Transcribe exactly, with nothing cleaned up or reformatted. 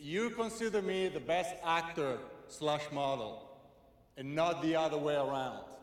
you consider me the best actor slash model, and not the other way around.